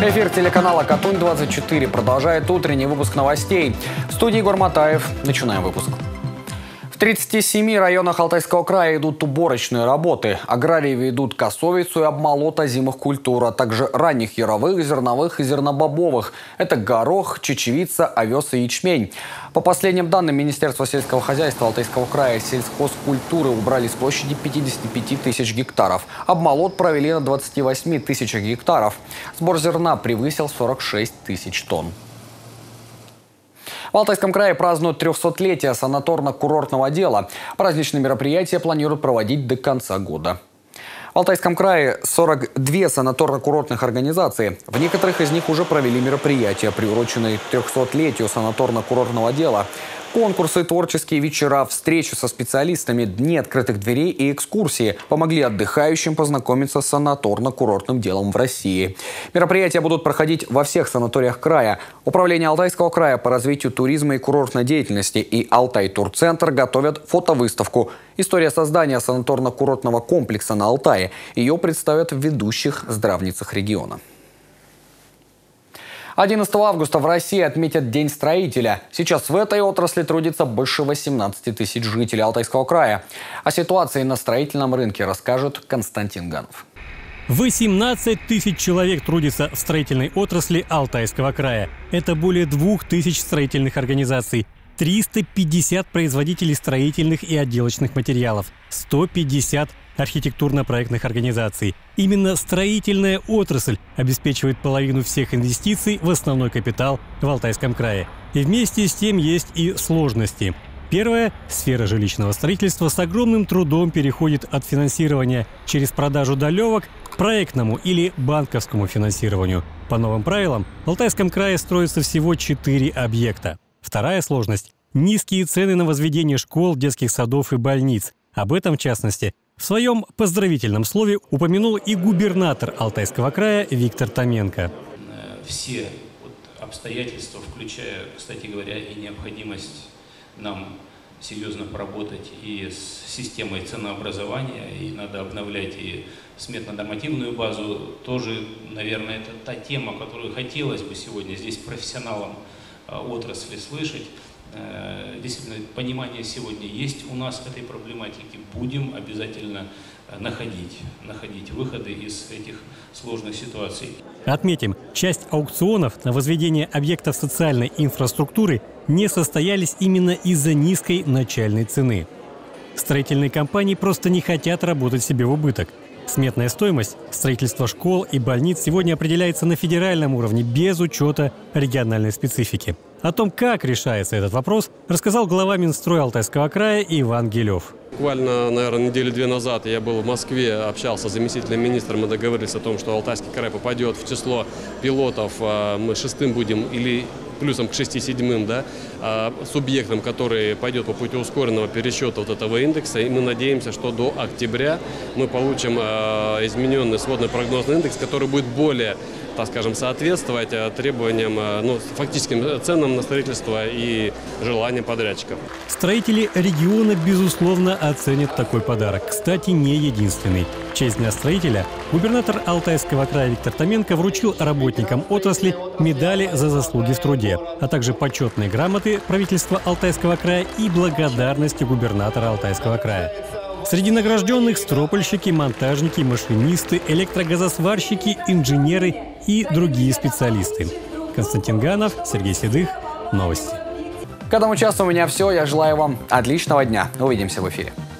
Эфир телеканала Катунь-24 продолжает утренний выпуск новостей. В студии Егор Матаев. Начинаем выпуск. В 37 районах Алтайского края идут уборочные работы. Аграрии ведут косовицу и обмолот озимых культур, а также ранних яровых, зерновых и зернобобовых. Это горох, чечевица, овес и ячмень. По последним данным Министерства сельского хозяйства Алтайского края, сельхозкультуры убрали с площади 55 тысяч гектаров. Обмолот провели на 28 тысячах гектаров. Сбор зерна превысил 46 тысяч тонн. В Алтайском крае празднуют 300-летие санаторно-курортного дела. Праздничные мероприятия планируют проводить до конца года. В Алтайском крае 42 санаторно-курортных организации. В некоторых из них уже провели мероприятия, приуроченные к 300-летию санаторно-курортного дела. Конкурсы, творческие вечера, встречи со специалистами, дни открытых дверей и экскурсии помогли отдыхающим познакомиться с санаторно-курортным делом в России. Мероприятия будут проходить во всех санаториях края. Управление Алтайского края по развитию туризма и курортной деятельности и Алтай-турцентр готовят фотовыставку «История создания санаторно-курортного комплекса на Алтае». Ее представят в ведущих здравницах региона. 11 августа в России отметят День строителя. Сейчас в этой отрасли трудится больше 18 тысяч жителей Алтайского края. О ситуации на строительном рынке расскажет Константин Ганов. 18 тысяч человек трудится в строительной отрасли Алтайского края. Это более 2000 строительных организаций, 350 производителей строительных и отделочных материалов, 150 архитектурно-проектных организаций. Именно строительная отрасль обеспечивает половину всех инвестиций в основной капитал в Алтайском крае. И вместе с тем есть и сложности. Первая – сфера жилищного строительства с огромным трудом переходит от финансирования через продажу долевок к проектному или банковскому финансированию. По новым правилам в Алтайском крае строится всего 4 объекта. Вторая сложность – низкие цены на возведение школ, детских садов и больниц. Об этом, в частности, в своем поздравительном слове упомянул и губернатор Алтайского края Виктор Томенко. Все обстоятельства, включая, кстати говоря, и необходимость нам серьезно поработать и с системой ценообразования, и надо обновлять и сметно-нормативную базу, тоже, наверное, это та тема, которую хотелось бы сегодня здесь профессионалам отрасли слышать. Действительно, понимание сегодня есть у нас этой проблематики. Будем обязательно находить выходы из этих сложных ситуаций. Отметим, часть аукционов на возведение объектов социальной инфраструктуры не состоялись именно из-за низкой начальной цены. Строительные компании просто не хотят работать себе в убыток. Сметная стоимость строительства школ и больниц сегодня определяется на федеральном уровне без учета региональной специфики. О том, как решается этот вопрос, рассказал глава Минстроя Алтайского края Иван Гилев. Буквально, наверное, недели-две назад я был в Москве, общался с заместителем министра, мы договорились о том, что Алтайский край попадет в число пилотов, мы шестым будем или плюсом к 6-7, да, субъектам, который пойдет по пути ускоренного пересчета вот этого индекса. И мы надеемся, что до октября мы получим измененный сводный прогнозный индекс, который будет более, так скажем, соответствовать требованиям, фактическим ценам на строительство и желаниям подрядчиков. Строители региона, безусловно, оценят такой подарок. Кстати, не единственный. В честь Дня строителя губернатор Алтайского края Виктор Томенко вручил работникам отрасли медали за заслуги в труде, а также почетные грамоты правительства Алтайского края и благодарности губернатора Алтайского края. Среди награжденных стропольщики, монтажники, машинисты, электрогазосварщики, инженеры и другие специалисты. Константин Ганов, Сергей Седых. Новости. К этому часу у меня все. Я желаю вам отличного дня. Увидимся в эфире.